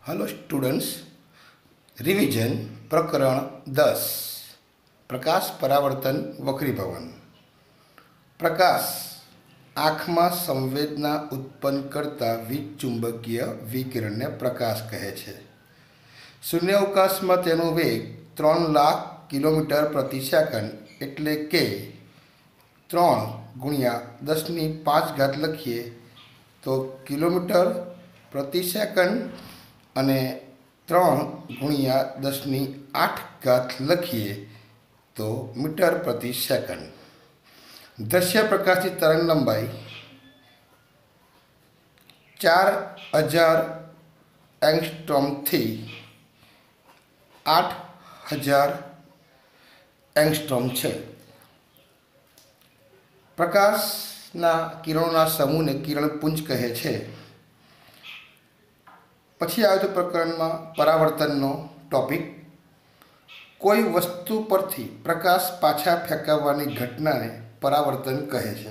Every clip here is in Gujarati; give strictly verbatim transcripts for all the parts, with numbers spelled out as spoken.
हेलो स्टूडेंट्स, रिविजन प्रकरण दस प्रकाश परावर्तन वक्रीभवन। प्रकाश आँख में संवेदना उत्पन्न करता वीज चुंबकीय विकिरण ने प्रकाश कहे छे। शून्यावकाश में तेनो वेग त्रण लाख किलोमीटर प्रति सेकंड एटले के त्रण गुणिया दसनी पांच घात लखीए तो किलोमीटर प्रति सेकंड अने त्रण गुणिया दसनी आठ घात लखीए तो मीटर प्रति सेकंड। दृश्य प्रकाश की तरंग लंबाई चार हजार एंगस्ट्रॉम थी आठ हजार एंगस्ट्रॉम है। प्रकाशना किरणों समूह ने किरणपुंज कहे छे। पछी आवे तो प्रकरण में परावर्तननो टॉपिक। कोई वस्तु परथी प्रकाश पाछा फेंकाववानी घटना ने परावर्तन कहे छे।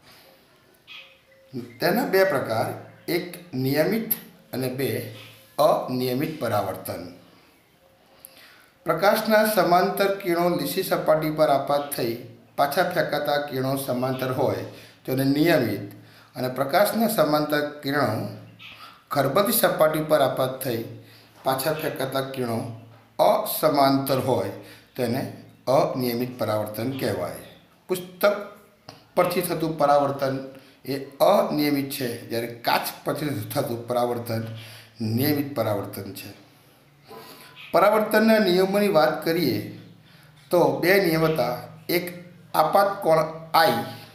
तेना बे प्रकार, एक नियमित अने बे अनियमित परावर्तन। प्रकाशना समांतर किरणों लीसी सपाटी पर आपात थई पाछा फेंकाता किरणों समांतर होय तो एने नियमित, अने प्रकाशना समांतर किरणों खरबती सपाटी पर आपात थई पाछा फेंकाता किरणों असमांतर होय तेने अनियमित परावर्तन कहेवाय। पुस्तक परथी थतुं परावर्तन ए अनियमित छे, ज्यारे काच परथी थतुं परावर्तन नियमित परावर्तन छे। परावर्तनना नियमोनी वात करीए तो बे नियम हता। एक आपात कोण आई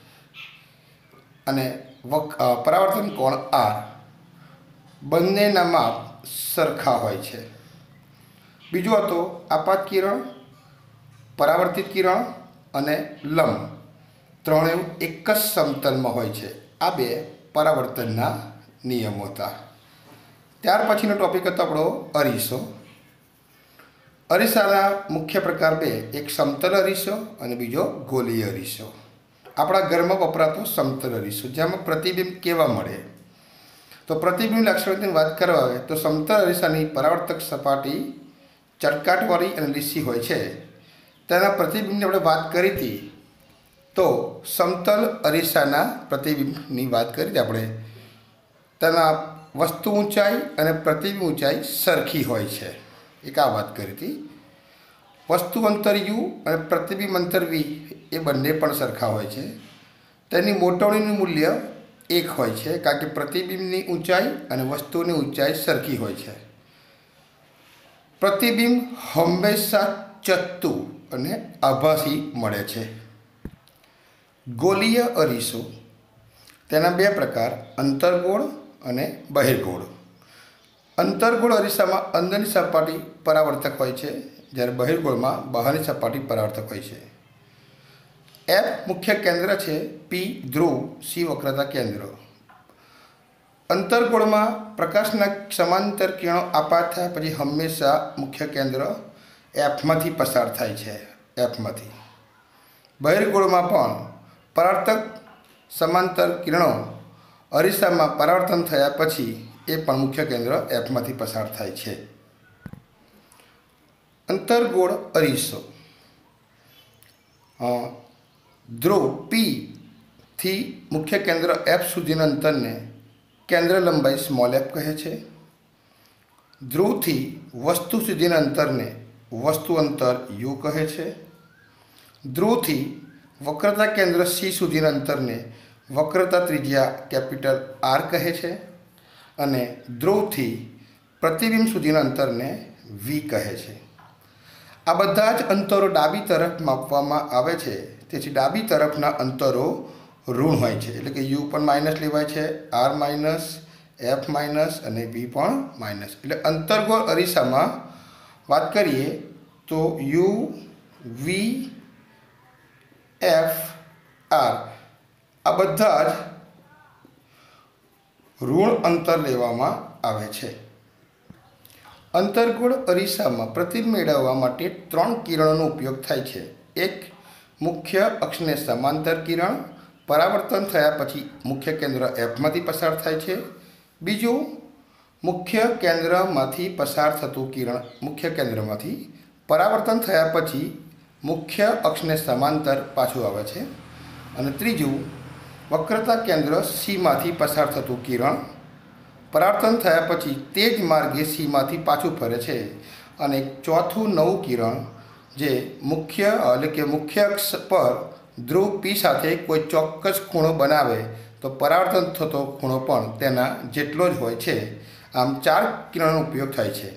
अने परावर्तन कोण आर बंनेना माप सरखा होय छे। बीजो हतो आपात किरण, परावर्तित किरण अने लंब त्रणेय एक ज समतल में होय छे। आ बे परावर्तनना नियमो हता। त्यार पछीनो टॉपिक हतो आपणो अरीसो। अरीसाना मुख्य प्रकार बे, एक समतल अरीसो अने बीजो गोलीय अरीसो। आपणा घरमां वपरातो समतल अरीसो, जेमां प्रतिबिंब केवा मळे। तो प्रतिबिंब लक्षणों की बात करवा आवे तो समतल अरीसानी परावर्तक सपाटी चटकाटवाળી અને લીસી હોય છે। તેના પ્રતિબિંબની આપણે વાત કરી હતી તો સમતલ અરીસાના પ્રતિબિંબની વાત કરી હતી આપણે। તેના વસ્તુ ઊંચાઈ અને પ્રતિબિંબ ઊંચાઈ સરખી હોય છે, એક આ વાત કરી હતી। વસ્તુ અંતર યુ અને પ્રતિબિંબ અંતર વી એ બંને પણ સરખા હોય છે। તેની મોટવણીનું મૂલ્ય एक होय छे, कारण के प्रतिबिंबनी ऊंचाई और वस्तुनी ऊंचाई सरखी होय छे। प्रतिबिंब हमेशा चत्तु अने आभासी मळे छे। गोलीय अरीसो तेना बे प्रकार, अंतर्गोळ अने बहिर्गोळ। अंतर्गोळ अरीसामां अंदरनी सपाटी परावर्तक होय छे, ज्यारे बहिर्गोळमां बहारनी सपाटी परावर्तक होय छे। एफ मुख्य केंद्र है, पी ध्रुव, सी वक्रता केंद्र। अंतर्गोळ में प्रकाशना समांतर किरणों आपात थाय पछी हमेशा मुख्य केंद्र एफ में पसार थाय छे, एफ में। बहिर्गोळ में पण परावर्तक समांतर किरणों अरीसा में परावर्तन थया पछी ए पण मुख्य केंद्र एफ में पसार थाय छे। अंतर्गोळ अरीसो ध्रुव पी थी मुख्य केंद्र एफ सुधीना अंतर ने केंद्र लंबाई स्मॉल एफ कहे छे। ध्रुव थी वस्तु सुधीना अंतर ने वस्तु अंतर यू कहे छे। ध्रुव थी वक्रता केंद्र सी सुधीना अंतर ने वक्रता त्रिज्या कैपिटल आर कहे छे। अने ध्रुव थी प्रतिबिंब सुधीना अंतर ने वी कहे छे। आ बधा ज अंतरो डाबी तरफ मापवामां आवे छे, तेथी डाबी तरफना अंतरो ऋण होय छे, एटले के यू पण माइनस लेवाय छे, आर माइनस, एफ माइनस अने वी पण माइनस। एटले अंतर्गोळ अरीसामां बात करीए तो यू, वी, एफ, आर आ बधा ज ऋण अंतर लेवामां आवे छे। अंतर्गोळ अरीसा में प्रतिबिंब मेळववा माटे त्रण किरणों उपयोग थाय छे। एक मुख्य अक्ष ने समांतर किरण परावर्तन थया पछी मुख्य केंद्र एफ में पसार थाय छे। बीजू મુખ્ય કેન્દ્રમાંથી પસાર થતું કિરણ મુખ્ય કેન્દ્રમાંથી પરાવર્તન થયા પછી મુખ્ય અક્ષને સમાંતર પાછું આવે છે. અને ત્રીજું, વક્રતા કેન્દ્ર સીમાંથી પસાર થતું કિરણ પરાવર્તન થયા પછી તે જ માર્ગે સીમાંથી પાછું ફરે છે. અને ચોથું નવું કિરણ જે મુખ્ય એટલે કે મુખ્ય અક્ષ પર ધ્રુવ પી સાથે કોઈ ચોક્કસ ખૂણો બનાવે તો પરાવર્તન થતો ખૂણો પણ તેના જેટલો જ હોય છે. આમ ચાર કિરણનો ઉપયોગ થાય છે.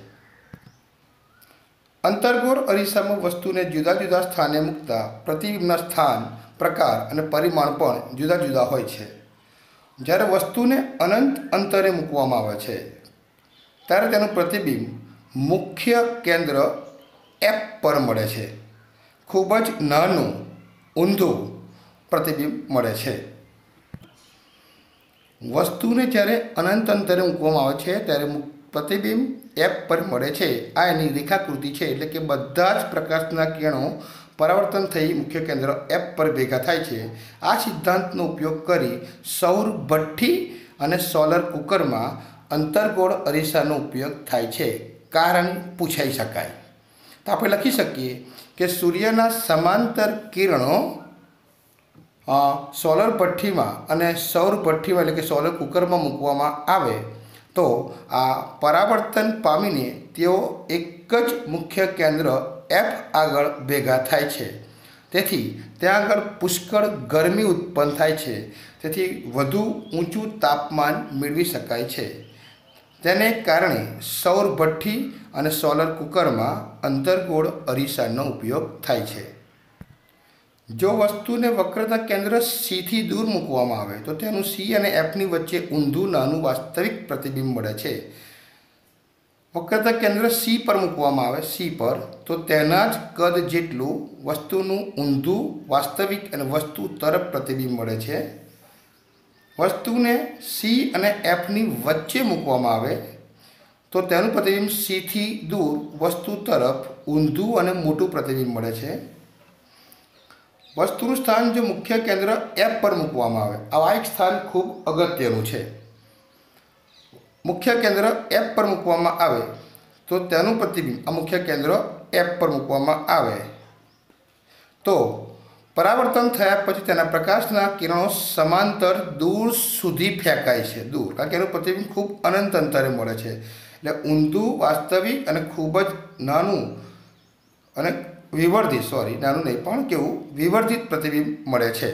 અંતર્ગોળ અરીસામાં વસ્તુને જુદા જુદા સ્થાને મૂકતા પ્રતિબિંબના સ્થાન, પ્રકાર અને પરિમાણ પણ જુદા જુદા હોય છે. જ્યારે વસ્તુને અનંત અંતરે મૂકવામાં આવે છે ત્યારે તેનું પ્રતિબિંબ મુખ્ય કેન્દ્ર એફ પર મળે છે. ખૂબ જ નાનું ઊંધું પ્રતિબિંબ મળે છે. વસ્તુને જ્યારે અનંત અંતરે મૂકવામાં આવે છે ત્યારે પ્રતિબિંબ એફ પર મળે છે. આ એની રેખાકૃતિ છે. એટલે કે બધા જ પ્રકાશના કિરણો પરાવર્તન થઈ મુખ્ય કેન્દ્ર એફ પર ભેગા થાય છે. આ સિદ્ધાંતનો ઉપયોગ કરી સૌર ભઠ્ઠી અને સોલર કુકરમાં અંતર્ગોળ અરીસાનો ઉપયોગ થાય છે. કારણ પૂછાઈ શકાય તો આપણે લખી શકીએ કે સૂર્યના સમાંતર કિરણો સોલર ભઠ્ઠીમાં અને સૌર ભઠ્ઠીમાં એટલે કે સોલર કુકરમાં મૂકવામાં આવે તો આ પરાવર્તન પામીને તેઓ એક જ મુખ્ય કેન્દ્ર એફ આગળ ભેગા થાય છે. તેથી ત્યાં આગળ પુષ્કળ ગરમી ઉત્પન્ન થાય છે. તેથી વધુ ઊંચું તાપમાન મેળવી શકાય છે. તેને કારણે સૌર ભઠ્ઠી અને સોલર કુકરમાં અંતર્ગોળ અરીસાનો ઉપયોગ થાય છે. જો વસ્તુને વક્રતા કેન્દ્ર સીથી દૂર મૂકવામાં આવે તો તેનું સી અને એફની વચ્ચે ઊંધું નાનું વાસ્તવિક પ્રતિબિંબ મળે છે. વક્રતા કેન્દ્ર સી પર મૂકવામાં આવે સી પર તો તેના જ કદ જેટલું વસ્તુનું ઊંધું વાસ્તવિક અને વસ્તુ તરફ પ્રતિબિંબ મળે છે. વસ્તુને સી અને એફની વચ્ચે મૂકવામાં આવે તો તેનું પ્રતિબિંબ સીથી દૂર વસ્તુ તરફ ઊંધું અને મોટું પ્રતિબિંબ મળે છે. વસ્તુનું સ્થાન જો મુખ્ય કેન્દ્ર એફ પર મૂકવામાં આવે, આવા એક સ્થાન ખૂબ અગત્યનું છે. મુખ્ય કેન્દ્ર એફ પર મૂકવામાં આવે તો તેનું પ્રતિબિંબ આ મુખ્ય કેન્દ્ર એફ પર મૂકવામાં આવે તો પરાવર્તન થયા પછી તેના પ્રકાશના કિરણો સમાંતર દૂર સુધી ફેંકાય છે. દૂર કારણ કે એનું પ્રતિબિંબ ખૂબ અનંત અંતરે મળે છે. એટલે ઊંધું વાસ્તવિક અને ખૂબ જ નાનું અને વિવર્ધિત સોરી નાનું નહીં પણ કેવું વિવર્ધિત પ્રતિબિંબ મળે છે.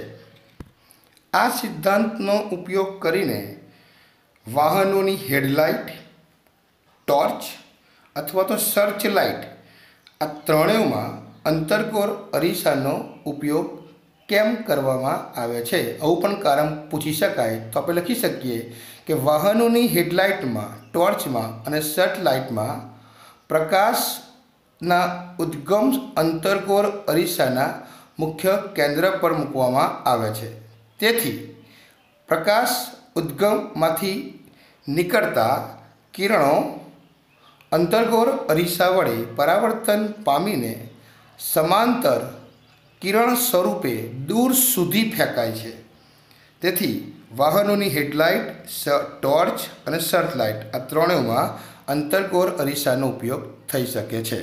આ સિદ્ધાંતનો ઉપયોગ કરીને વાહનોની હેડલાઇટ, ટોર્ચ અથવા તો સર્ચ લાઇટ આ ત્રણેયમાં અંતર્ગોળ અરીસાનો ઉપયોગ કેમ કરવામાં આવે છે? આવું પણ કારણ પૂછી શકાય તો આપણે લખી શકીએ કે વાહનોની હેડલાઇટમાં, ટોર્ચમાં અને સર્ચ લાઇટમાં પ્રકાશના ઉદ્ગમ અંતર્ગોળ અરીસાના મુખ્ય કેન્દ્ર પર મૂકવામાં આવે છે. તેથી પ્રકાશ ઉદ્ગમમાંથી નીકળતા કિરણો અંતર્ગોળ અરીસા વડે પરાવર્તન પામીને સમાંતર કિરણ સ્વરૂપે દૂર સુધી ફેંકાય છે. તેથી વાહનોની હેડલાઇટ, ટોર્ચ અને સર્ચ લાઇટ આ ત્રણેયમાં અંતર્ગોળ અરીસાનો ઉપયોગ થઈ શકે છે.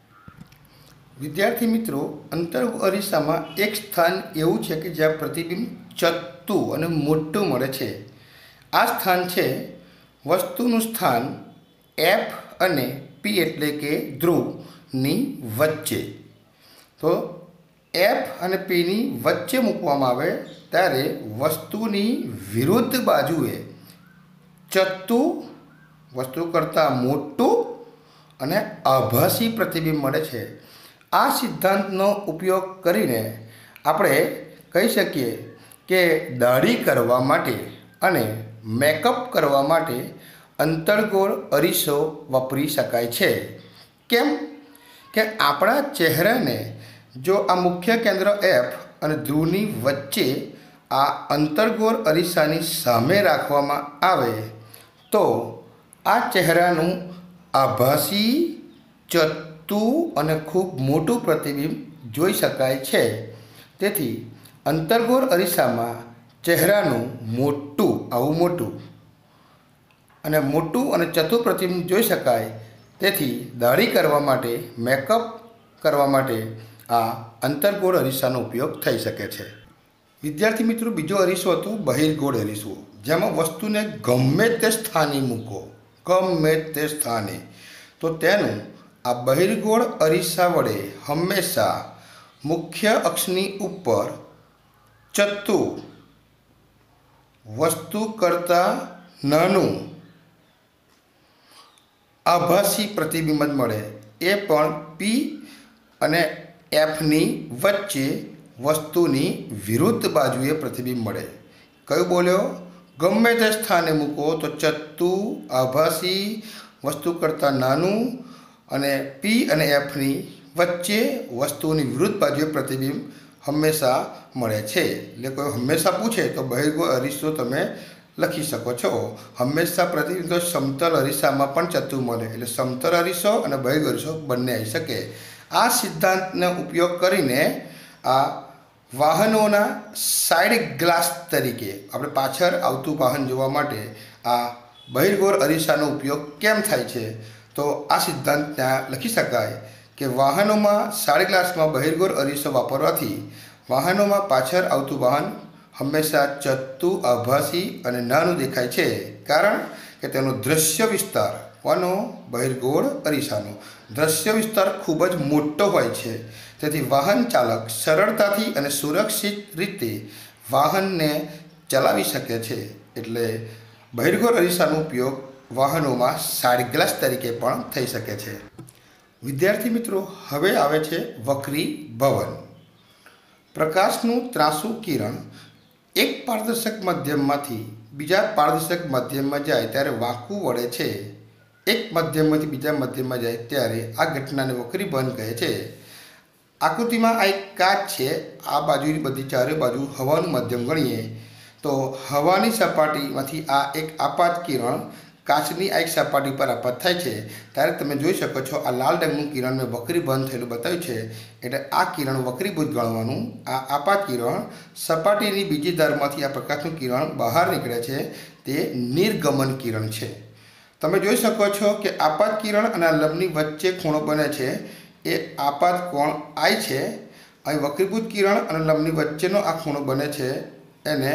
વિદ્યાર્થી મિત્રો, અંતર્ગોળ અરીસામાં એક સ્થાન એવું છે કે જ્યાં પ્રતિબિંબ ચત્તું અને મોટું મળે છે. આ સ્થાન છે વસ્તુનું સ્થાન એફ અને પી એટલે કે ધ્રુવની વચ્ચે. તો એફ અને પીની વચ્ચે મૂકવામાં આવે ત્યારે વસ્તુની વિરુદ્ધ બાજુએ ચત્તું વસ્તુ કરતાં મોટું અને આભાસી પ્રતિબિંબ મળે છે. આ સિદ્ધાંતનો ઉપયોગ કરીને આપણે કહી શકીએ કે દાઢી કરવા માટે અને મેકઅપ કરવા માટે અંતર્ગોળ અરીસો વાપરી શકાય છે. કેમ કે આપણા ચહેરાને જો આ મુખ્ય કેન્દ્ર એફ અને ધ્રુવની વચ્ચે આ અંતર્ગોળ અરીસાની સામે રાખવામાં આવે તો આ ચહેરાનું આભાસી, ચત્તું અને ખૂબ મોટું પ્રતિબિંબ જોઈ શકાય છે. તેથી અંતર્ગોળ અરીસામાં ચહેરાનું મોટું આવું મોટું અને મોટું અને ચતુર પ્રતિબિંબ જોઈ શકાય, તેથી દાઢી કરવા માટે, મેકઅપ કરવા માટે આ અંતર્ગોળ અરીસાનો ઉપયોગ થઈ શકે છે. વિદ્યાર્થી મિત્રો, બીજો અરીસો હતો બહિર્ગોળ અરીસો, જેમાં વસ્તુને ગમે તે સ્થાને મૂકો, ગમે તે સ્થાને, તો તેનું આ બહિર્ગોળ અરીસા વડે હંમેશા મુખ્ય અક્ષની ઉપર ચત્તુ વસ્તુ કરતાં નાનું આભાસી પ્રતિબિંબ મળે, એ પણ પી અને એફની વચ્ચે વસ્તુની વિરુદ્ધ બાજુએ પ્રતિબિંબ મળે. કયું બોલ્યો? ગમે તે સ્થાને મૂકો તો ચત્તુ આભાસી વસ્તુ કરતાં નાનું અને પી અને એફની વચ્ચે વસ્તુની વિરુદ્ધ બાજુએ પ્રતિબિંબ હંમેશા મળે છે. એટલે કોઈ હંમેશા પૂછે તો બહિર્ગોળ અરીસો તમે લખી શકો છો. હંમેશા પ્રતિબિંબ તો સમતલ અરીસામાં પણ ચત્તુ મળે, એટલે સમતલ અરીસો અને બહિર્ગોળ અરીસો બંને આવી શકે. આ સિદ્ધાંતનો ઉપયોગ કરીને આ વાહનોના સાઇડ ગ્લાસ તરીકે, આપણે પાછળ આવતું વાહન જોવા માટે આ બહિર્ગોળ અરીસાનો ઉપયોગ કેમ થાય છે, તો આ સિદ્ધાંત ત્યાં લખી શકાય કે વાહનોમાં સાઇડ ગ્લાસમાં બહિર્ગોળ અરીસો વાપરવાથી વાહનોમાં પાછળ આવતું વાહન હંમેશા ચત્તુ આભાસી અને નાનું દેખાય છે, કારણ કે તેનો દૃશ્ય વિસ્તાર, કોનો? બહિર્ગોળ અરીસાનો દૃશ્ય વિસ્તાર ખૂબ જ મોટો હોય છે. તેથી વાહન ચાલક સરળતાથી અને સુરક્ષિત રીતે વાહનને ચલાવી શકે છે. એટલે બહિર્ગોળ અરીસાનો ઉપયોગ વાહનોમાં સાઇડ ગ્લાસ તરીકે પણ થઈ શકે છે. વિદ્યાર્થી મિત્રો, હવે આવે છે વક્રીભવન. પ્રકાશનું ત્રાંસુ કિરણ એક પારદર્શક માધ્યમમાંથી બીજા પારદર્શક માધ્યમમાં જાય ત્યારે વાંકું વળે છે. એક માધ્યમમાંથી બીજા માધ્યમમાં જાય ત્યારે આ ઘટનાને વક્રીભવન કહે છે. આકૃતિમાં આ એક કાચ છે. આ બાજુની બધી ચારે બાજુ હવાનું માધ્યમ ગણીએ તો હવાની સપાટીમાંથી આ એક આપાત કિરણ કાચની આ એક સપાટી પર આપાત થાય છે, ત્યારે તમે જોઈ શકો છો આ લાલ રંગનું કિરણ મેં વક્રીભવન થયેલું બતાવ્યું છે. એટલે આ કિરણ વક્રીભૂત ગણવાનું. આ આપાત કિરણ સપાટીની બીજી ધારમાંથી આ પ્રકાશનું કિરણ બહાર નીકળે છે, તે નિર્ગમન કિરણ છે. તમે જોઈ શકો છો કે આપાત કિરણ અને આ લંબની વચ્ચે ખૂણો બને છે, એ આપાત કોણ આઈ છે. અહીં વક્રીભૂત કિરણ અને લંબની વચ્ચેનો આ ખૂણો બને છે, એને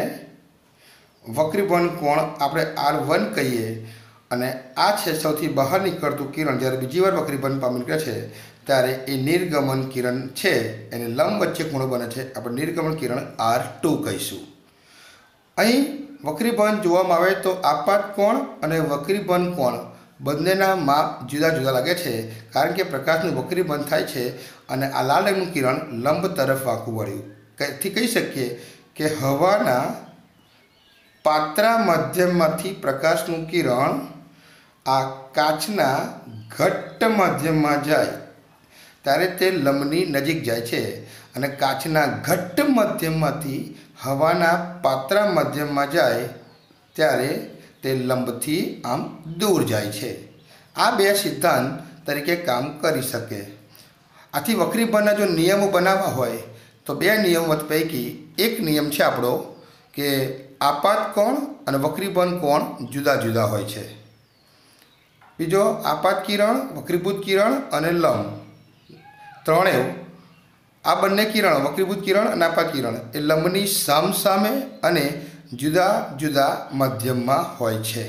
વક્રીભવન કોણ આપણે આર વન કહીએ. અને આ છે સૌથી બહાર નીકળતું કિરણ. જ્યારે બીજી વાર વક્રીભવન પામી નીકળે છે ત્યારે એ નિર્ગમન કિરણ છે, એને લંબ વચ્ચે ખૂણો બને છે, આપણે નિર્ગમન કિરણ આર ટુ કહીશું. અહીં વક્રીભવન જોવામાં આવે તો આપાત કોણ અને વક્રીભવન કોણ બંનેના માપ જુદા જુદા લાગે છે, કારણ કે પ્રકાશનું વક્રીભવન થાય છે અને આ લાલ રંગનું કિરણ લંબ તરફ વાંકું વળ્યું. તેથી કહી શકીએ કે હવાના પાતળા માધ્યમમાંથી પ્રકાશનું કિરણ આ કાચના ઘટ્ટ માધ્યમમાં જાય ત્યારે તે લંબની નજીક જાય છે, અને કાચના ઘટ્ટ માધ્યમમાંથી હવાના પાતળા માધ્યમમાં જાય ત્યારે તે લંબથી આમ દૂર જાય છે. આ બે સિદ્ધાંત તરીકે કામ કરી શકે. આથી વક્રીભવનના જો નિયમો બનાવવા હોય તો બે નિયમો પૈકી એક નિયમ છે આપણો કે આપાત કોણ અને વક્રીભવન કોણ જુદા જુદા હોય છે. બીજો આપાત કિરણ, વક્રીભૂત કિરણ અને લંબ ત્રણેય, આ બંને કિરણ વક્રીભૂત કિરણ અને આપાત કિરણ એ લંબની સામસામે અને જુદા જુદા માધ્યમમાં હોય છે.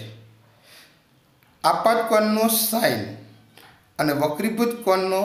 આપાત કોણનો સાઇન અને વક્રીભૂત કોણનો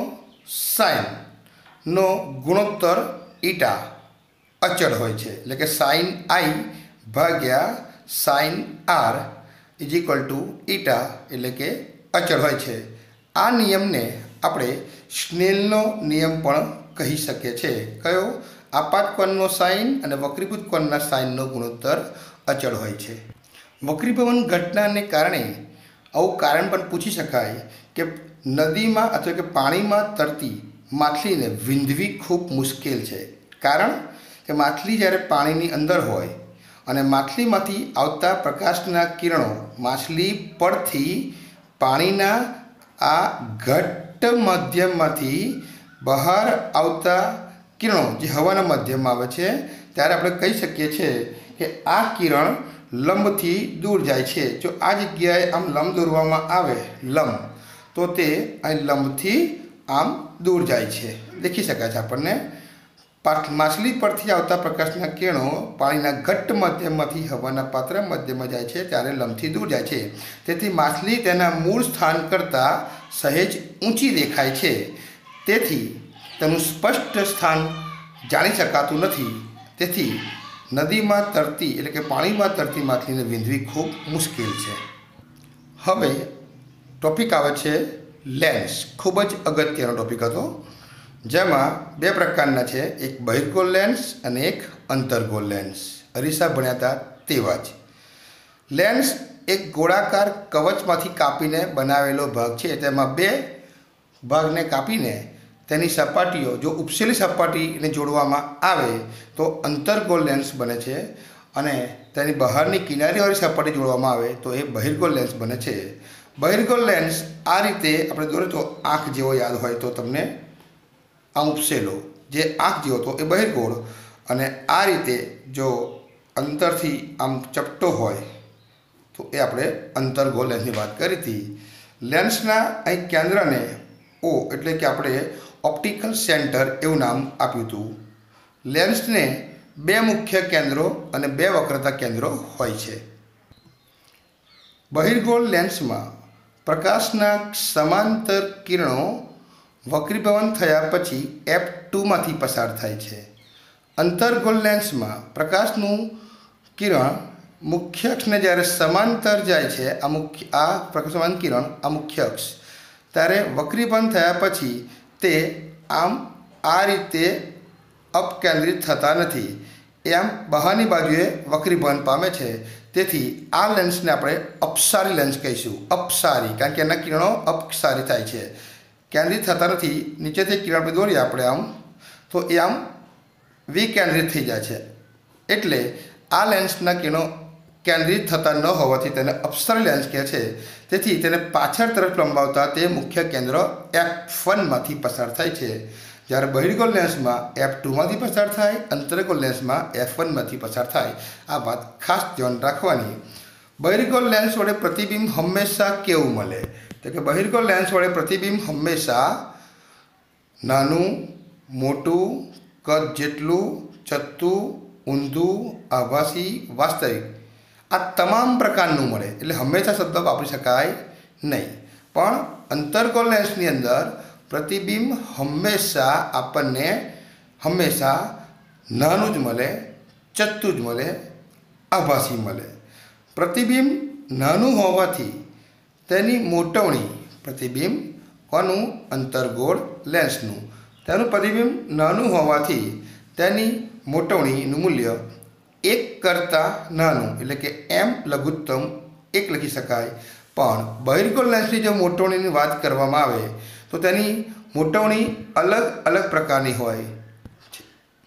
સાઇનનો ગુણોત્તર ઈટા અચળ હોય છે. એટલે કે સાઇન આઈ ભાગ્યા sine R is equal to eta, એટલે કે અચળ હોય છે. આ નિયમને આપણે સ્નેલનો નિયમ પણ કહી શકીએ છીએ. કયો? આપાત કોણનો સાઇન અને વક્રીભૂત કોણના સાઇનનો ગુણોત્તર અચળ હોય છે. વક્રીભવન ઘટનાને કારણે આવું કારણ પણ પૂછી શકાય કે નદીમાં અથવા કે પાણીમાં તરતી માછલીને વીંધવી ખૂબ મુશ્કેલ છે, કારણ કે માછલી જ્યારે પાણીની અંદર હોય અને માછલીમાંથી આવતા પ્રકાશના કિરણો માછલી પરથી પાણીના આ ઘટ્ટ માધ્યમમાંથી બહાર આવતા કિરણો જે હવાના માધ્યમમાં આવે છે, ત્યારે આપણે કહી શકીએ છીએ કે આ કિરણ લંબથી દૂર જાય છે। જો આ જગ્યાએ આમ લંબ દોરવામાં આવે લંબ તો તે અહીં લંબથી આમ દૂર જાય છે। દેખી શકાય છે આપણને માછલી પરથી આવતા પ્રકાશના કિરણો પાણીના ઘટ્ટ માધ્યમમાંથી હવાના પાત્ર મધ્યમાં જાય છે ત્યારે લંબથી દૂર જાય છે। તેથી માછલી તેના મૂળ સ્થાન કરતાં સહેજ ઊંચી દેખાય છે। તેથી તેનું સ્પષ્ટ સ્થાન જાણી શકાતું નથી। તેથી નદીમાં તરતી એટલે કે પાણીમાં તરતી માછલીને વીંધવી ખૂબ મુશ્કેલ છે। હવે ટોપિક આવે છે લેન્સ। ખૂબ જ અગત્યનો ટોપિક હતો, જેમાં બે પ્રકારના છે, એક બહિર્ગોળ લેન્સ અને એક અંતર્ગોળ લેન્સ। અરીસા ભણ્યા હતા તેવા જ। લેન્સ એક ગોળાકાર કવચમાંથી કાપીને બનાવેલો ભાગ છે। તેમાં બે ભાગને કાપીને તેની સપાટીઓ જો ઉપસેલી સપાટીને જોડવામાં આવે તો અંતર્ગોળ લેન્સ બને છે, અને તેની બહારની કિનારીવાળી સપાટી જોડવામાં આવે તો એ બહિર્ગોળ લેન્સ બને છે। બહિર્ગોળ લેન્સ આ રીતે આપણે દોરે તો આંખ જેવો યાદ હોય તો તમને આમ ઉપસેલો જે આંખ જેવો હતો એ બહિર્ગોળ, અને આ રીતે જો અંતરથી આમ ચપટો હોય તો એ આપણે અંતર્ગોળ લેન્સની વાત કરી હતી। લેન્સના અહીં કેન્દ્રને ઓ એટલે કે આપણે ઓપ્ટિકલ સેન્ટર એવું નામ આપ્યું હતું। લેન્સને બે મુખ્ય કેન્દ્રો અને બે વક્રતા કેન્દ્રો હોય છે। બહિર્ગોળ લેન્સમાં પ્રકાશના સમાંતર કિરણો વક્રીભવન થયા પછી એફ ટુમાંથી પસાર થાય છે। અંતર્ગોળ લેન્સમાં પ્રકાશનું કિરણ મુખ્ય અક્ષને જ્યારે સમાંતર જાય છે, આ મુખ્ય આ પ્રકાશમાન કિરણ આ મુખ્ય અક્ષ ત્યારે વક્રીભવન થયા પછી તે આમ આ રીતે અપકેન્દ્રિત થતા નથી, એ આમ બહારની બાજુએ વક્રીભવન પામે છે। તેથી આ લેન્સને આપણે અપસારી લેન્સ કહીશું। અપસારી કારણ કે એના કિરણો અપસારી થાય છે, કેન્દ્રિત થતા નથી। નીચેથી કિરણ આપણે દોરીએ આપણે આમ તો એ આમ વિકેન્દ્રિત થઈ જાય છે, એટલે આ લેન્સના કિરણો કેન્દ્રિત થતા ન હોવાથી તેને અપસારી લેન્સ કહે છે। તેથી તેને પાછળ તરફ લંબાવતા તે મુખ્ય કેન્દ્ર એફ વનમાંથી પસાર થાય છે, જ્યારે બહિર્ગોળ લેન્સમાં એફ ટુમાંથી પસાર થાય, અંતર્ગોળ લેન્સમાં એફ વનમાંથી પસાર થાય। આ વાત ખાસ ધ્યાન રાખવાની। બહિર્ગોળ લેન્સ વડે પ્રતિબિંબ હંમેશા કેવું મળે? તો કે બહિર્ગોળ લેન્સ વડે પ્રતિબિંબ હંમેશા નાનું, મોટું, કદ જેટલું, ચત્તું, ઊંધું, આભાસી, વાસ્તવિક આ તમામ પ્રકારનું મળે। એટલે હંમેશા શબ્દ વાપરી શકાય નહીં, પણ અંતર્ગોળ લેન્સની અંદર પ્રતિબિંબ હંમેશા આપણને હંમેશા નાનું જ મળે, ચત્તું જ મળે, આભાસી મળે। પ્રતિબિંબ નાનું હોવાથી તેની મોટવણી પ્રતિબિંબ કોનું? અંતર્ગોળ લેન્સનું। તેનું પ્રતિબિંબ નાનું હોવાથી તેની મોટવણીનું મૂલ્ય એક કરતાં નાનું એટલે કે એમ લઘુત્તમ એક લખી શકાય। પણ બહિર્ગોળ લેન્સની જો મોટવણીની વાત કરવામાં આવે તો તેની મોટવણી અલગ અલગ પ્રકારની હોય છે।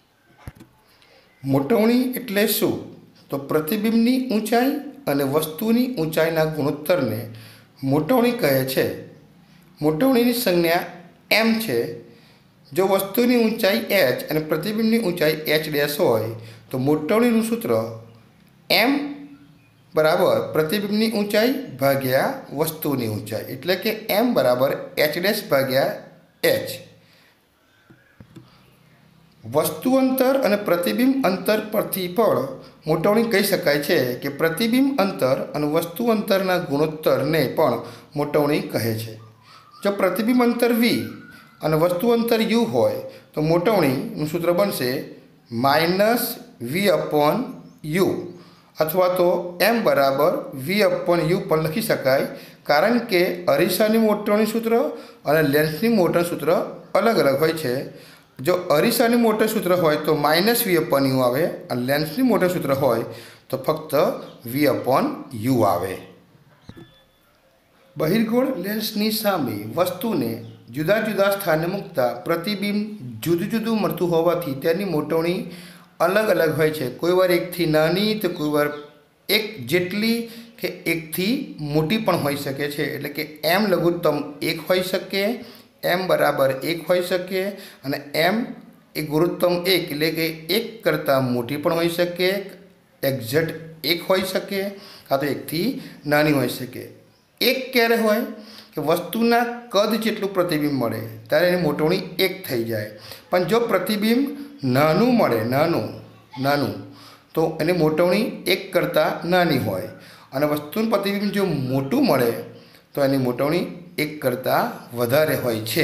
મોટવણી એટલે શું? તો પ્રતિબિંબની ઊંચાઈ અને વસ્તુની ઊંચાઈના ગુણોત્તરને મોટવણી કહે છે। મોટવણીની સંજ્ઞા એમ છે। જો વસ્તુની ઊંચાઈ એચ અને પ્રતિબિંબની ઊંચાઈ એચ ડેશ હોય તો મોટવણીનું સૂત્ર એમ બરાબર પ્રતિબિંબની ઊંચાઈ ભાગ્યા વસ્તુની ઊંચાઈ એટલે કે એમ બરાબર એચ ડેશ ભાગ્યા એચ। વસ્તુ અંતર અને પ્રતિબિંબ અંતર પરથી પણ મોટવણી કહી શકાય છે કે પ્રતિબિંબ અંતર અને વસ્તુ અંતરના ગુણોત્તરને પણ મોટવણી કહે છે। જો પ્રતિબિંબ અંતર વી અને વસ્તુ અંતર યુ હોય તો મોટવણીનું સૂત્ર બનશે માઇનસ વી અપોન યુ, અથવા તો એમ બરાબર વી અપોન યુ પણ લખી શકાય, કારણ કે અરીસાની મોટવણી સૂત્ર અને લેન્સની મોટવણી સૂત્ર અલગ અલગ હોય છે। જો અરીસાની મોટવણી સૂત્ર હોય તો માઇનસ વી અપોન યુ આવે, અને લેન્સની મોટવણી સૂત્ર હોય તો ફક્ત વી અપોન યુ આવે। બહિર્ગોળ લેન્સની સામે વસ્તુને જુદા જુદા સ્થાને મૂકતા પ્રતિબિંબ જુદું જુદું મળતું હોવાથી તેની મોટવણી અલગ અલગ હોય છે। કોઈ વાર એકથી નાની તો કોઈ વાર એક જેટલી કે એકથી મોટી પણ હોઈ શકે છે। એટલે કે એમ લઘુત્તમ એક હોઈ શકે, એમ બરાબર એક હોઈ શકે, અને એમ એ ગુરુત્તમ એક એટલે કે એક કરતાં મોટી પણ હોઈ શકે, એક્ઝેક્ટ એક હોઈ શકે કાં તો એકથી નાની હોઈ શકે। એક ક્યારે હોય કે વસ્તુના કદ જેટલું પ્રતિબિંબ મળે ત્યારે એની મોટવણી એક થઈ જાય, પણ જો પ્રતિબિંબ નાનું મળે નાનું નાનું તો એની મોટવણી એક કરતાં નાની હોય, અને વસ્તુનું પ્રતિબિંબ જો મોટું મળે તો એની મોટવણી એક કરતાં વધારે હોય છે।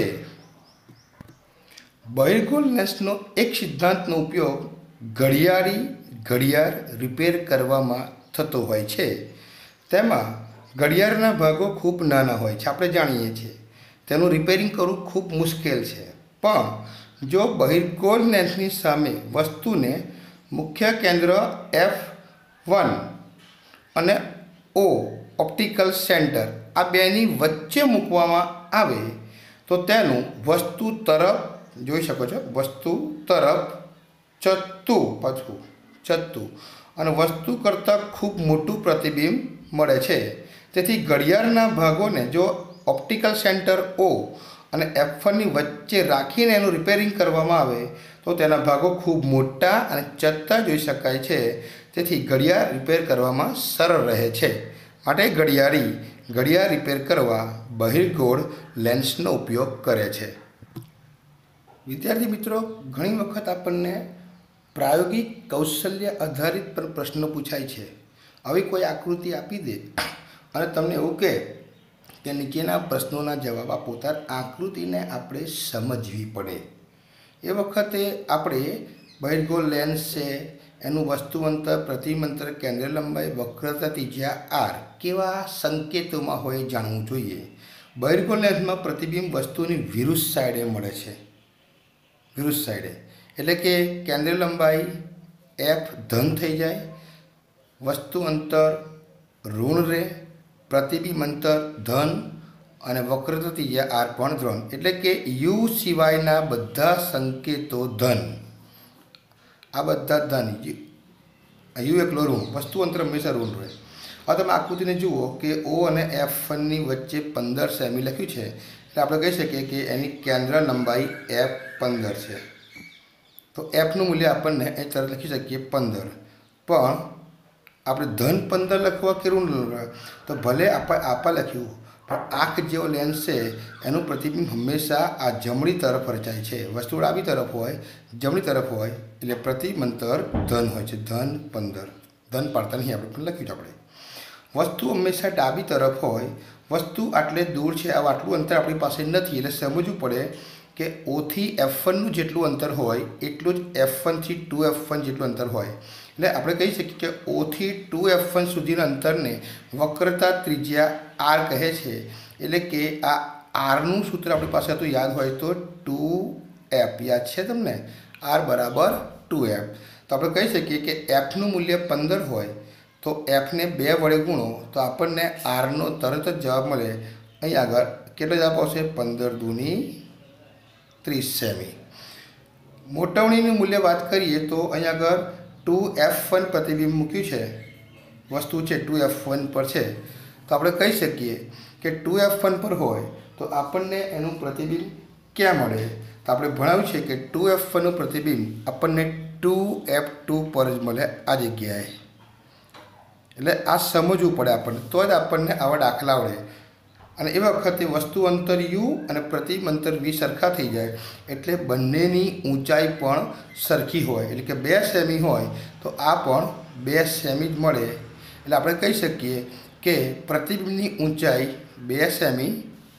બહિર્ગોળ લેન્સનો એક સિદ્ધાંતનો ઉપયોગ ઘડિયાળી ઘડિયાળ રિપેર કરવામાં થતો હોય છે। તેમાં ઘડિયાળના ભાગો ખૂબ નાના હોય છે, આપણે જાણીએ છીએ, તેનું રિપેરિંગ કરવું ખૂબ મુશ્કેલ છે। પણ જો બહિર્ગોળ લેન્સની સામે વસ્તુને મુખ્ય કેન્દ્ર એફ વન અને ઓ ઓપ્ટિકલ સેન્ટર આ બેની વચ્ચે મૂકવામાં આવે તો તેનું વસ્તુ તરફ જોઈ શકો છો, વસ્તુ તરફ ચત્તું પાછું ચત્તું અને વસ્તુ કરતાં ખૂબ મોટું પ્રતિબિંબ મળે છે। તેથી ઘડિયાળના ભાગોને જો ઓપ્ટિકલ સેન્ટર ઓ અને એફ વનની વચ્ચે રાખીને એનું રિપેરિંગ કરવામાં આવે તો તેના ભાગો ખૂબ મોટા અને ચત્તા જોઈ શકાય છે। તેથી ઘડિયાળ રિપેર કરવામાં સરળ રહે છે, માટે ઘડિયાળી ઘડિયાળ રિપેર કરવા બહિર્ગોળ લેન્સનો ઉપયોગ કરે છે। વિદ્યાર્થી મિત્રો, ઘણી વખત આપણને પ્રાયોગિક કૌશલ્ય આધારિત પર પ્રશ્નો પૂછાય છે। આવી કોઈ આકૃતિ આપી દે અને તમને એવું કહે કે નીચેના પ્રશ્નોના જવાબ આપો, ત્યારે આકૃતિને આપણે સમજવી પડે। એ વખતે આપણે બહિર્ગોળ લેન્સ છે, એનું વસ્તુ અંતર, પ્રતિબિંબ અંતર, કેન્દ્ર લંબાઈ, વક્રતા, ત્રિજ્યા, આર કેવા સંકેતોમાં હોય જાણવું જોઈએ। બહિર્ગોળ લેન્સમાં પ્રતિબિંબ વસ્તુની વિરુદ્ધ સાઈડે મળે છે, વિરુદ્ધ સાઈડે, એટલે કે કેન્દ્ર લંબાઈ એફ ધન થઈ જાય, વસ્તુ અંતર ઋણ રહે, પ્રતિબિંબ અંતર ધન અને વક્રતા ત્રિજ્યા આર પણ ધન, એટલે કે યુ સિવાયના બધા સંકેતો ધન, આ બધા ધન, યુ એકલો ઋણ, વસ્તુ અંતર હંમેશા ઋણ રહે। હવે તમે આકૃતિને જુઓ કે ઓ અને એફ વનની વચ્ચે પંદર સેમી લખ્યું છે, એટલે આપણે કહી શકીએ કે એની કેન્દ્ર લંબાઈ એફ પંદર છે। તો એફનું મૂલ્ય આપણને એ તરત લખી શકીએ પંદર, પણ આપણે ધન પંદર લખવા કે ઋણ લખવા, તો ભલે આપણે આપા લખ્યું પણ આંખ જેવો લેન્સ છે એનું પ્રતિબિંબ હંમેશા આ જમણી તરફ રચાય છે। વસ્તુ ડાબી તરફ હોય, જમણી તરફ હોય એટલે પ્રતિબિંબ અંતર ધન હોય છે, ધન પંદર, ધન પાડતા નહીં આપણે પણ લખ્યું છે આપણે। વસ્તુ હંમેશા ડાબી તરફ હોય, વસ્તુ આટલે દૂર છે, આ આટલું અંતર આપણી પાસે નથી, એટલે સમજવું પડે કે ઓથી એફ વનનું જેટલું અંતર હોય એટલું જ એફ વનથી ટુ એફ વન જેટલું અંતર હોય। એટલે આપણે કહી શકીએ કે ઓથી ટુ એફ વન સુધીના અંતરને વક્રતા ત્રિજ્યા આર કહે છે। એટલે કે આ આરનું સૂત્ર આપણી પાસે હતું, યાદ હોય તો ટુ એફ, યાદ છે તમને, આર બરાબર ટુ એફ। તો આપણે કહી શકીએ કે એફનું મૂલ્ય પંદર હોય તો એફને બે વડે ગુણો તો આપણને આરનો તરત જ જવાબ મળે। અહીં આગળ કેટલો જવાબ આવશે? પંદર દૂની ત્રીસ સેમી। મોટવણીનું મૂલ્ય વાત કરીએ તો અહીં આગળ ટુ એફ વન પ્રતિબિંબ મૂક્યું છે, વસ્તુ છે ટુ એફ વન પર છે, તો આપણે કહી શકીએ કે ટુ એફ વન પર હોય તો આપણને એનું પ્રતિબિંબ ક્યાં મળે? તો આપણે ભણાવ્યું છે કે ટુ એફ વનનું પ્રતિબિંબ આપણને ટુ એફ ટુ પર જ મળે, આ જગ્યાએ। એટલે આ સમજવું પડે આપણને, તો જ આપણને આવા દાખલા આવડે। અને એ વખતે વસ્તુ અંતર યુ અને પ્રતિબિંબ અંતર વી સરખા થઈ જાય, એટલે બંનેની ઊંચાઈ પણ સરખી હોય, એટલે કે બે સેમી હોય તો આ પણ બે સેમી જ મળે। એટલે આપણે કહી શકીએ કે પ્રતિબિંબની ઊંચાઈ બે સેમી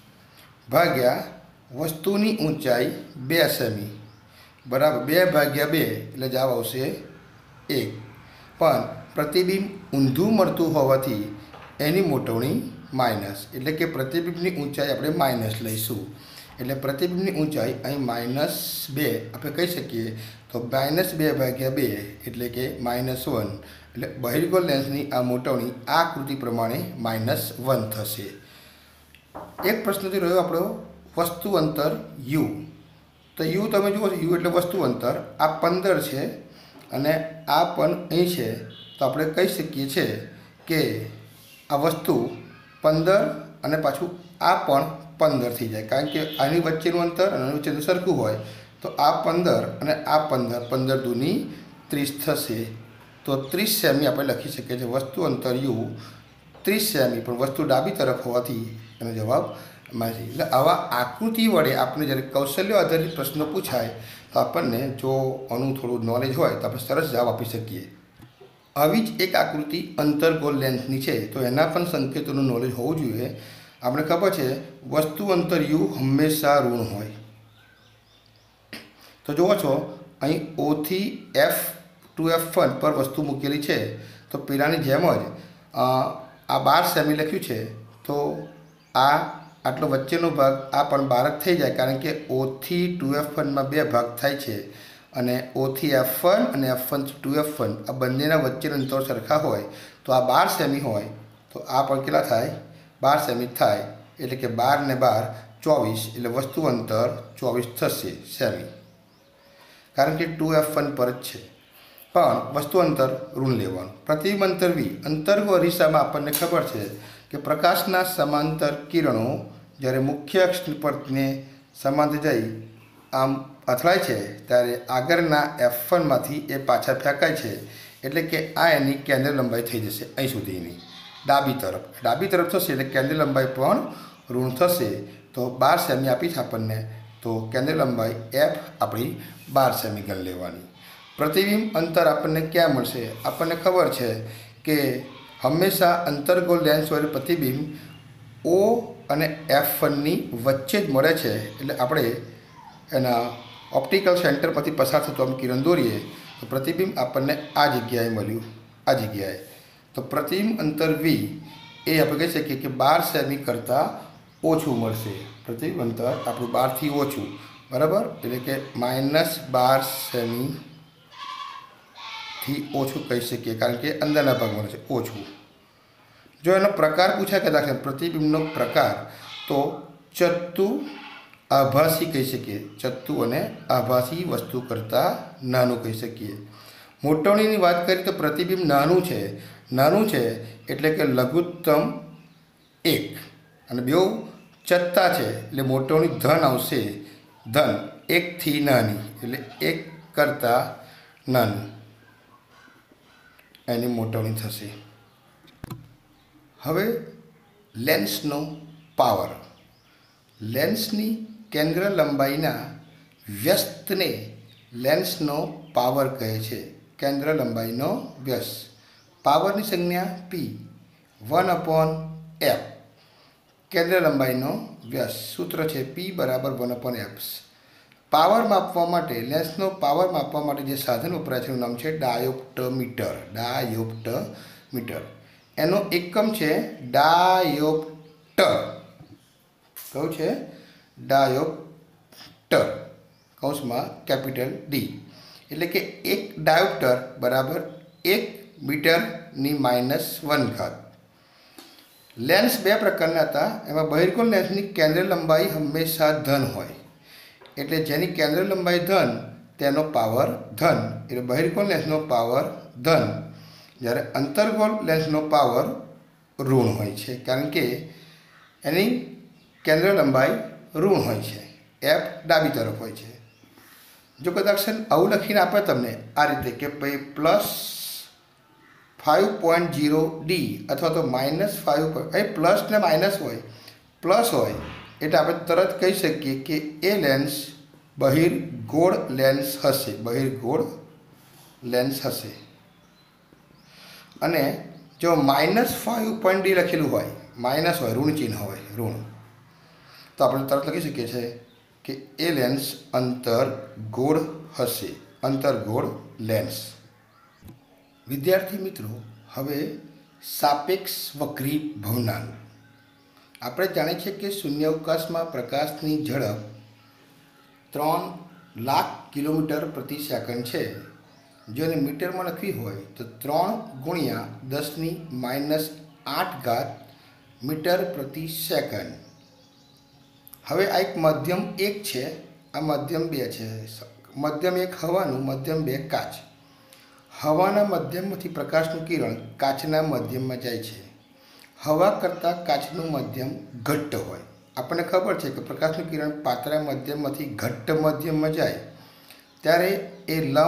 ભાગ્યા વસ્તુની ઊંચાઈ બે સેમી બરાબર બે ભાગ્યા બે, એટલે જવાબ આવશે એક। પણ પ્રતિબિંબ ઊંધું મળતું હોવાથી એની મોટવણી માઇનસ, એટલે કે પ્રતિબિંબની ઊંચાઈ આપણે માઇનસ લઈશું, એટલે પ્રતિબિંબની ઊંચાઈ અહીં માઇનસ બે આપણે કહી શકીએ, તો માઇનસ બે ભાગ્યા બે એટલે કે માઇનસ વન, એટલે બહિર્ગોળ લેન્સની આ મોટવણી આ આકૃતિ પ્રમાણે માઇનસ વન થશે। એક પ્રશ્નથી રહ્યો આપણો વસ્તુ અંતર યુ, તો યુ તમે જુઓ યુ એટલે વસ્તુ અંતર, આ પંદર છે અને આ પણ અહીં છે, તો આપણે કહી શકીએ છીએ કે આ વસ્તુ પંદર અને પાછું આ પણ પંદર થઈ જાય, કારણ કે આની વચ્ચેનું અંતર અને આની વચ્ચેનું સરખું હોય, તો આ પંદર અને આ પંદર, પંદર દૂની ત્રીસ થશે, તો ત્રીસ સેમી આપણે લખી શકીએ છીએ। વસ્તુ અંતર યુ ત્રીસ સેમી, પણ વસ્તુ ડાબી તરફ હોવાથી એનો જવાબ મારી। એટલે આવા આકૃતિ વડે આપણે જ્યારે કૌશલ્ય આધારિત પ્રશ્નો પૂછાય તો આપણને જો આનું થોડું નોલેજ હોય તો આપણે સરસ જવાબ આપી શકીએ। આવી જ એક આકૃતિ અંતર્ગોળ લેન્સની છે, તો એના પણ સંકેતોનું નોલેજ હોવું જોઈએ। આપણે ખબર છે વસ્તુ અંતર યુ હંમેશા ઋણ હોય। તો જુઓ છો અહીં ઓથી એફ ટુ એફ વન પર વસ્તુ મૂકેલી છે, તો પેલાની જેમ જ આ બાર સેમી લખ્યું છે, તો આ આટલો વચ્ચેનો ભાગ આ પણ બાર જ થઈ જાય, કારણ કે ઓથી ટુ એફ વનમાં બે ભાગ થાય છે અને ઓથી એફ વન અને F one to F one આ બંનેના વચ્ચેના અંતર સરખા હોય તો આ બાર સેમી હોય, તો આ પણ કેટલા થાય? બાર સેમી થાય। એટલે કે બાર ને બાર ચોવીસ, એટલે વસ્તુ અંતર ચોવીસ થશે સેમી, કારણ કે ટુ એફ વન પર જ છે, પણ વસ્તુ અંતર ઋણ લેવાનું। પ્રતિબિંબ અંતર વી અંતર્ગો અરીસામાં આપણને ખબર છે કે પ્રકાશના સમાંતર કિરણો જ્યારે મુખ્ય અક્ષ પરને સમાંતર જઈ આમ અથડાય છે ત્યારે આગળના એફ વનમાંથી એ પાછા ફેંકાય છે, એટલે કે આ એની કેન્દ્ર લંબાઈ થઈ જશે અહીં સુધીની ડાબી તરફ ડાબી તરફ થશે, એટલે કેન્દ્ર લંબાઈ પણ ઋણ થશે। તો બાર સેમી આપી છે આપણને, તો કેન્દ્ર લંબાઈ એફ આપણી બાર સેમી ગણ લેવાની। પ્રતિબિંબ અંતર આપણને ક્યાં મળશે? આપણને ખબર છે કે હંમેશા અંતર્ગોળ લેન્સ વડે પ્રતિબિંબ ઓ અને એફ વનની વચ્ચે જ મળે છે, એટલે આપણે એના ઓપ્ટિકલ સેન્ટર પરથી પસાર થતો આમ કિરણ દોરીએ તો પ્રતિબિંબ આપણને આ જગ્યાએ મળ્યું, આ જગ્યાએ। તો પ્રતિબિંબ અંતર વી એ આપણે કહી શકીએ કે બાર સેમી કરતાં ઓછું મળશે। પ્રતિબિંબ અંતર આપણું બારથી ઓછું, બરાબર, એટલે કે માઇનસ બાર સેમીથી ઓછું કહી શકીએ, કારણ કે અંદરના ભાગમાં છે ઓછું। જો એનો પ્રકાર પૂછાય કે દાખલા પ્રતિબિંબનો પ્રકાર, તો ચત્તુ આભાસી કહી શકીએ, ચત્તુ અને આભાસી વસ્તુ કરતાં નાનું કહી શકીએ। મોટવણીની વાત કરીએ તો પ્રતિબિંબ નાનું છે, નાનું છે એટલે કે લઘુત્તમ એક, અને બેઉ ચત્તા છે એટલે મોટવણી ધન આવશે, ધન એકથી નાની, એટલે એક કરતાં નાનું એની મોટવણી થશે। હવે લેન્સનો પાવર, લેન્સની કેન્દ્ર લંબાઈના વ્યસ્તને લેન્સનો પાવર કહે છે। કેન્દ્ર લંબાઈનો વ્યસ્ત, પાવરની સંજ્ઞા પી, વન અપોન એફ, કેન્દ્ર લંબાઈનો વ્યસ્ત, સૂત્ર છે પી બરાબર વન અપોન એફ। પાવર માપવા માટે, લેન્સનો પાવર માપવા માટે જે સાધન વપરાય છે એનું નામ છે ડાયોપ્ટમીટર, ડાયોપ્ટમીટર। એનો એકમ છે ડાયોપ્ટર, કયું છે? ડાયોપ્ટર, કૌંસમાં કેપિટલ ડી, એટલે કે એક ડાયોપ્ટર બરાબર એક મીટરની માઇનસ વન ઘાત। લેન્સ બે પ્રકારના હતા, એમાં બહિર્ગોળ લેન્સની કેન્દ્ર લંબાઈ હંમેશા ધન હોય, એટલે જેની કેન્દ્ર લંબાઈ ધન તેનો પાવર ધન, એટલે બહિર્ગોળ લેન્સનો પાવર ધન, જ્યારે અંતર્ગોળ લેન્સનો પાવર ઋણ હોય છે, કારણ કે એની કેન્દ્ર લંબાઈ ઋણ હોય છે, એફ ડાબી તરફ હોય છે। જો કદાચ આવું લખીને આપે તમને આ રીતે કે ભાઈ plus five point zero D અથવા તો માઇનસ ફાઇવ પોઈન્ટ, અહીં પ્લસ ને માઇનસ હોય, પ્લસ હોય એટલે આપણે તરત કહી શકીએ કે એ લેન્સ બહિર્ગોળ લેન્સ હશે, બહિર્ગોળ લેન્સ હશે। અને જો માઇનસ ફાઇવ પોઈન્ટ ડી લખેલું હોય, માઇનસ હોય, ઋણ ચિહ્ન હોય, ઋણ, તો આપણે તરત લખી શકીએ છીએ કે એ લેન્સ અંતર્ગોળ હશે, અંતર્ગોળ લેન્સ। વિદ્યાર્થી મિત્રો, હવે સાપેક્ષ વક્રી ભવનાંક, આપણે જાણીએ છીએ કે શૂન્યાવકાશમાં પ્રકાશની ઝડપ ત્રણ લાખ કિલોમીટર પ્રતિ સેકન્ડ છે। જો એને મીટરમાં લખવી હોય તો ત્રણ ગુણ્યા દસની માઇનસ આઠ ઘાત મીટર પ્રતિ સેકન્ડ। હવે આ એક મધ્યમ એક છે, આ મધ્યમ બે છે, મધ્યમ એક હવાનું, મધ્યમ બે કાચ। હવાના મધ્યમમાંથી પ્રકાશનું કિરણ કાચના મધ્યમમાં જાય છે। હવા કરતાં કાચનું મધ્યમ ઘટ્ટ હોય, આપણને ખબર છે કે પ્રકાશનું કિરણ પાતળા મધ્યમમાંથી ઘટ્ટ મધ્યમમાં જાય ત્યારે એ લંબ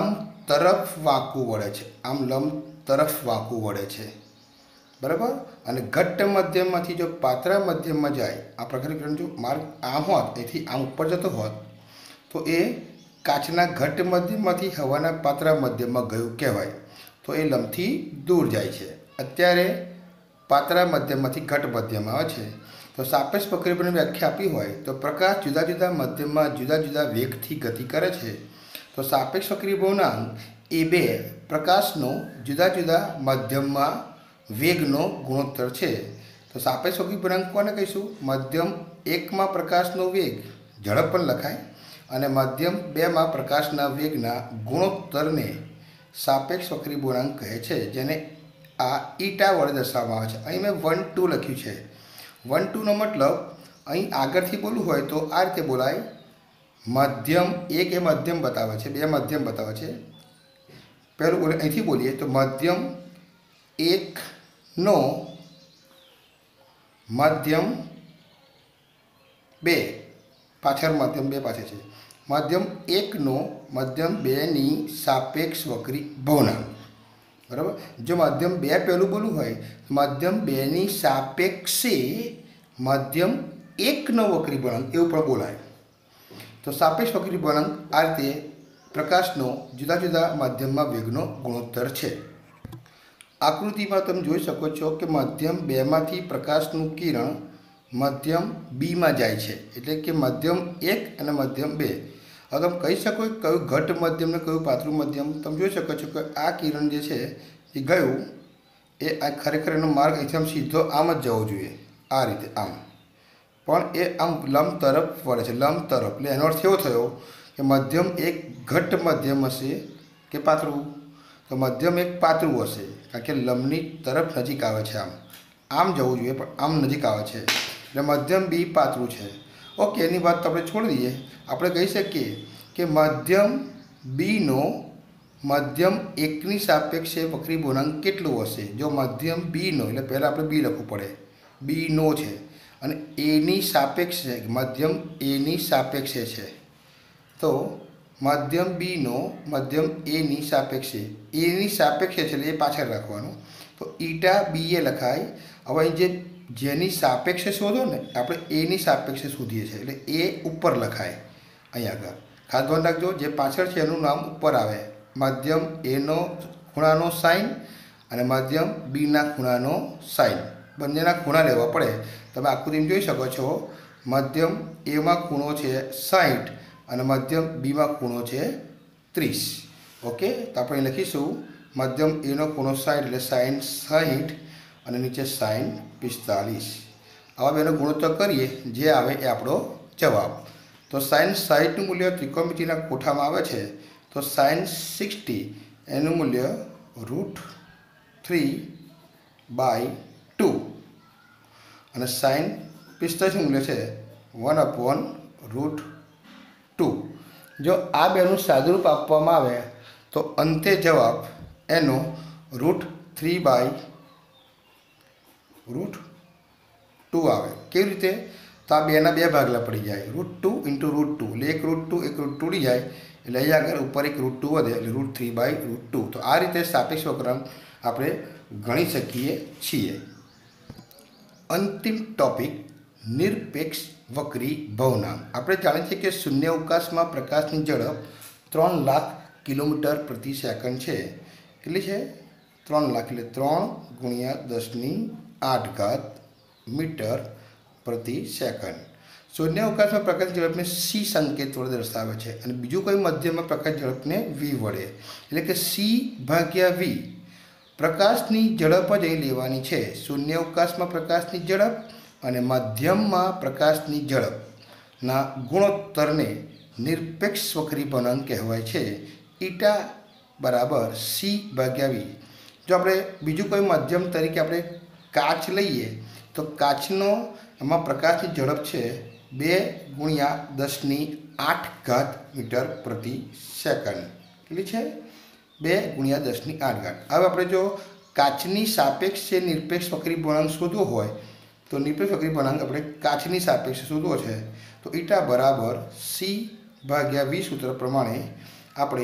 તરફ વાંકું વળે છે, આમ લંબ તરફ વાંકું વળે છે, બરાબર। અને ઘટ્ટ મધ્યમમાંથી જો પાતળા મધ્યમમાં જાય, આ પ્રકટીકરણ જો માર્ગ આમ હોત, એથી આમ ઉપર જતો હોત તો એ કાચના ઘટ્ટ મધ્યમમાંથી હવાના પાતળા મધ્યમમાં ગયું કહેવાય, તો એ લંબથી દૂર જાય છે। અત્યારે પાતળા મધ્યમમાંથી ઘટ્ટ મધ્યમ આવે છે, તો સાપેક્ષ વક્રીભવનની વ્યાખ્યા આપી હોય તો પ્રકાશ જુદા જુદા મધ્યમમાં જુદા જુદા વેગથી ગતિ કરે છે, તો સાપેક્ષ વક્રીભવનાંક એ બે પ્રકાશનો જુદા જુદા મધ્યમમાં વેગનો ગુણોત્તર છે। તો સાપેક્ષ વક્રીભવનાંક કોને કહીશું? મધ્યમ એકમાં પ્રકાશનો વેગ ઝડપ પણ લખાય, અને મધ્યમ બેમાં પ્રકાશના વેગના ગુણોત્તરને સાપેક્ષ વક્રીભવનાંક કહે છે, જેને આ ઈટા વડે દર્શાવવામાં આવે છે। અહીં મેં વન ટુ લખ્યું છે। વન ટુનો મતલબ અહીં આગળથી બોલવું હોય તો આ રીતે બોલાય, મધ્યમ એક એ મધ્યમ બતાવે છે, બે મધ્યમ બતાવે છે। પહેલું બોલે અહીંથી બોલીએ તો મધ્યમ એકનો મધ્યમ બે, પાછળ મધ્યમ બે પાછળ છે, મધ્યમ એકનો મધ્યમ બેની સાપેક્ષ વક્રીભવનાંક, બરાબર। જો મધ્યમ બે પહેલું બોલવું હોય મધ્યમ બેની સાપેક્ષે મધ્યમ એકનો વક્રીભવનાંક એવું પણ બોલાય। તો સાપેક્ષ વક્રીભવનાંક આ રીતે પ્રકાશનો જુદા જુદા મધ્યમમાં વેગનો ગુણોત્તર છે। આકૃતિમાં તમે જોઈ શકો છો કે મધ્યમ બેમાંથી પ્રકાશનું કિરણ મધ્યમ બીમાં જાય છે, એટલે કે મધ્યમ એક અને મધ્યમ બે। હવે તમે કહી શકો કે કયું ઘટ્ટ મધ્યમ ને કયું પાતળું મધ્યમ? તમે જોઈ શકો છો કે આ કિરણ જે છે એ ગયું, એ આ ખરેખર એનો માર્ગ અહીંથી આમ સીધો આમ જ જવો જોઈએ, આ રીતે આમ, પણ એ આમ લંબ તરફ વળે છે, લંબ તરફ। એટલે એનો અર્થ એવો થયો કે મધ્યમ એક ઘટ્ટ મધ્યમ હશે કે પાતળું? તો મધ્યમ એક પાતળું હશે, કારણ કે લંબની તરફ નજીક આવે છે, આમ આમ જવું જોઈએ પણ આમ નજીક આવે છે, એટલે મધ્યમ બી પાતળું છે। ઓકે, એની વાત આપણે છોડી દઈએ। આપણે કહી શકીએ કે મધ્યમ બીનો મધ્યમ એકની સાપેક્ષે વક્રીભવનાંક કેટલું હશે? જો મધ્યમ બીનો, એટલે પહેલાં આપણે બી લખવું પડે, બીનો છે, અને એની સાપેક્ષે, મધ્યમ એની સાપેક્ષે છે, તો મધ્યમ બીનો મધ્યમ એની સાપેક્ષે, એની સાપેક્ષે છે એટલે એ પાછળ રાખવાનું, તો ઈટા બી એ લખાય। હવે અહીં જે જેની સાપેક્ષે શોધો ને, આપણે એની સાપેક્ષે શોધીએ છીએ, એટલે એ ઉપર લખાય અહીં આગળ, ખાસ ધ્યાન રાખજો, જે પાછળ છે એનું નામ ઉપર આવે, મધ્યમ એનો ખૂણાનો સાઇન અને મધ્યમ બીના ખૂણાનો સાઇન, બંનેના ખૂણા લેવા પડે। તમે આકૃતિમાં જોઈ શકો છો, મધ્યમ એમાં ખૂણો છે સાઠ અને મધ્યમ બીમાં ખૂણો છે ત્રીસ। ઓકે, તો આપણે લખીશું મધ્યમ એનો ખૂણો સાઠ એટલે સાઇન સાઠ અને નીચે સાઇન પિસ્તાલીસ। આવા બેનો ગુણોત્તર કરીએ, જે આવે એ આપણો જવાબ। તો સાઇન સાઠનું મૂલ્ય ત્રિકોણમિતિના કોઠામાં આવે છે, તો સાઇન સિક્સટી એનું મૂલ્ય રૂટ થ્રી બાય ટુ, અને સાઇન પિસ્તાલીસનું મૂલ્ય છે વન અપોન રૂટ ટુ। જો આ બેનું સાદુરૂપ આપવામાં આવે તો અંતે જવાબ એનો root three by root two આવે। કેવી રીતે? તો આ બેના બે ભાગલા પડી જાય, root two into root two, એટલે એક રૂટ ટુ એક રૂટ ટુ ઉડી જાય, એટલે અહીંયા આગળ ઉપર એક રૂટ ટુ વધે, એટલે root three by root two. તો આ રીતે સાપેક્ષ વક્રાંક આપણે ગણી શકીએ છીએ। અંતિમ ટોપિક નિરપેક્ષ વક્રીભવનાંક। આપણે જાણીએ છીએ કે શૂન્ય અવકાશમાં પ્રકાશની ઝડપ ત્રણ લાખ કિલોમીટર પ્રતિ સેકન્ડ છે। કેટલી છે? ત્રણ લાખ, એટલે ત્રણ ગુણ્યા દસની આઠ ઘાત મીટર પ્રતિ સેકન્ડ। શૂન્ય અવકાશમાં પ્રકાશ ઝડપને સી સંકેત વડે દર્શાવે છે, અને બીજું કોઈ મધ્યમાં પ્રકાશ ઝડપને વી વડે, એટલે કે સી ભાગ્યા વી। પ્રકાશની ઝડપ જ અહીં લેવાની છે, શૂન્ય અવકાશમાં પ્રકાશની ઝડપ અને મધ્યમમાં પ્રકાશની ઝડપના ગુણોત્તરને નિરપેક્ષ વક્રીભવનાંક કહેવાય છે। ઈટા બરાબર સી ભાગ્યા વી। જો આપણે બીજું કોઈ મધ્યમ તરીકે આપણે કાચ લઈએ તો કાચનો એમાં પ્રકાશની ઝડપ છે બે ગુણ્યા દસની આઠ ઘાત મીટર પ્રતિ સેકન્ડ। કેટલી છે? બે ગુણ્યા દસની આઠ ઘાત। હવે આપણે જો કાચની સાપેક્ષે નિરપેક્ષ વક્રીભવનાંક શોધવો હોય તો નિરપેક્ષ વક્રીભવનાંક આપણે કાચની સાપેક્ષે શોધવો છે, તો ઈટા બરાબર સી ભાગ્યા વી સૂત્ર પ્રમાણે આપણે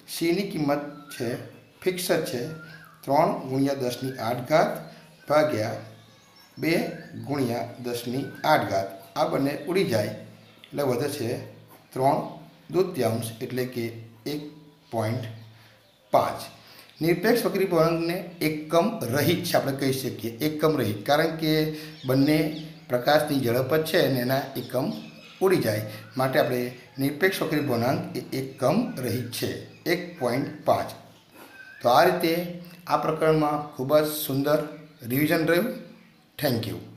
સીની કિંમત છે ફિક્સ જ છે ત્રણ ગુણ્યા દસની આઠ ઘાત ભાગ્યા બે ગુણ્યા દસની આઠ ઘાત. આ બંને ઉડી જાય એટલે વધે છે ત્રણ દૂત્યાંશ એટલે કે એક પોઈન્ટ પાંચ. નિરપેક્ષ વક્રી પૂર્ણાંકને એકમ રહિત છે આપણે કહી શકીએ, એકમ રહિત, કારણ કે બંને પ્રકાશની ઝડપ જ છે અને એના એકમ ઉડી જાય માટે આપણે નિરપેક્ષ વક્રી પૂર્ણાંક એ એકમ રહિત છે એક પોઈન્ટ પાંચ. તો આ રીતે આ પ્રકરણમાં ખૂબ જ સુંદર રિવિઝન રહ્યું. Thank you.